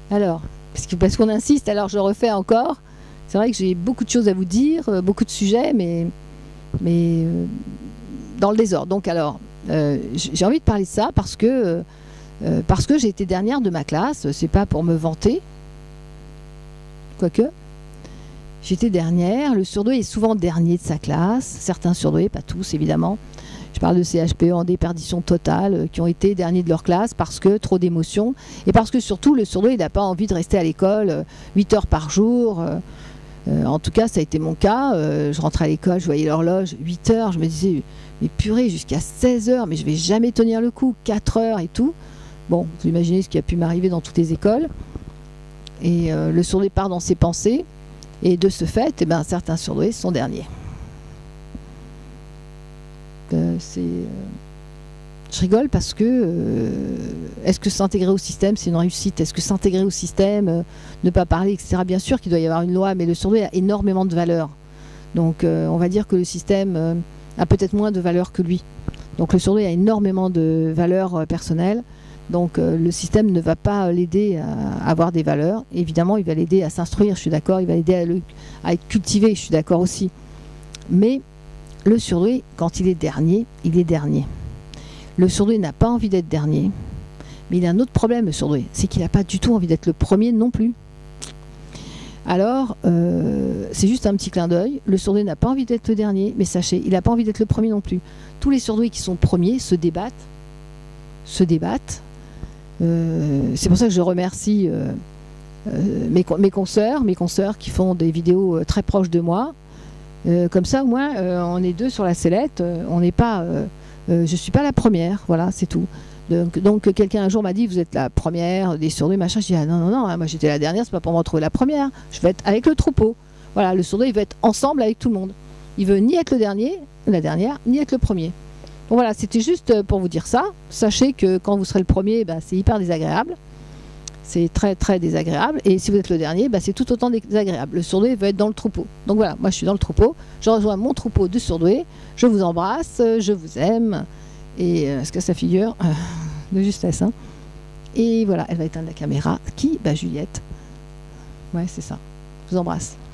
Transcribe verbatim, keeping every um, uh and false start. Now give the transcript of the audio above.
Alors, parce que- parce qu'on insiste, alors je refais encore. C'est vrai que j'ai beaucoup de choses à vous dire, euh, beaucoup de sujets, mais, mais euh, dans le désordre. Donc alors, euh, j- j'ai envie de parler de ça parce que, euh, parce que j'ai été dernière de ma classe. C'est pas pour me vanter, quoique. J'étais dernière. Le surdoué est souvent dernier de sa classe. Certains surdoués, pas tous évidemment. Je parle de C H P E en déperdition totale, euh, qui ont été derniers de leur classe parce que trop d'émotions. Et parce que surtout, le surdoué il n'a pas envie de rester à l'école euh, huit heures par jour. euh, euh, en tout cas, ça a été mon cas. Euh, je rentrais à l'école, je voyais l'horloge, huit heures. Je me disais, mais purée, jusqu'à seize heures, mais je vais jamais tenir le coup. quatre heures et tout. Bon, vous imaginez ce qui a pu m'arriver dans toutes les écoles. Et euh, le surdoué part dans ses pensées. Et de ce fait, eh ben, certains surdoués sont derniers. Euh, c'est, euh, je rigole parce que euh, est-ce que s'intégrer au système c'est une réussite? Est-ce que s'intégrer au système, euh, ne pas parler, et cetera. Bien sûr qu'il doit y avoir une loi, mais le surdoué a énormément de valeur. Donc euh, on va dire que le système euh, a peut-être moins de valeur que lui. Donc le surdoué a énormément de valeur euh, personnelle. Donc euh, le système ne va pas l'aider à avoir des valeurs. Évidemment, il va l'aider à s'instruire, je suis d'accord. Il va l'aider à, le- à être cultivé, je suis d'accord aussi. Mais le surdoué, quand il est dernier, il est dernier. Le surdoué n'a pas envie d'être dernier. Mais il a un autre problème, le surdoué. C'est qu'il n'a pas du tout envie d'être le premier non plus. Alors, euh, c'est juste un petit clin d'œil. Le surdoué n'a pas envie d'être le dernier, mais sachez, il n'a pas envie d'être le premier non plus. Tous les surdoués qui sont premiers se débattent. Se débattent. Euh, c'est pour ça que je remercie euh, euh, mes, mes consoeurs, mes consoeurs qui font des vidéos euh, très proches de moi. Euh, comme ça, au moins, euh, on est deux sur la sellette. Euh, on n'est pas, euh, euh, je suis pas la première. Voilà, c'est tout. Donc, donc quelqu'un un jour m'a dit, vous êtes la première des surdoués, machin. Je dis, ah non, non, non, hein, moi j'étais la dernière, c'est pas pour me retrouver la première. Je vais être avec le troupeau. Voilà, le surdoué, il veut être ensemble avec tout le monde. Il veut ni être le dernier, la dernière, ni être le premier. Donc voilà, c'était juste pour vous dire ça. Sachez que quand vous serez le premier, bah, c'est hyper désagréable. C'est très très désagréable. Et si vous êtes le dernier, bah, c'est tout autant désagréable. Le surdoué veut être dans le troupeau. Donc voilà, moi je suis dans le troupeau. Je rejoins mon troupeau de surdoués. Je vous embrasse, je vous aime. Et euh, ce que ça figure euh, de justesse. Hein. Et voilà, elle va éteindre la caméra. Qui? Bah Juliette. Ouais, c'est ça. Je vous embrasse.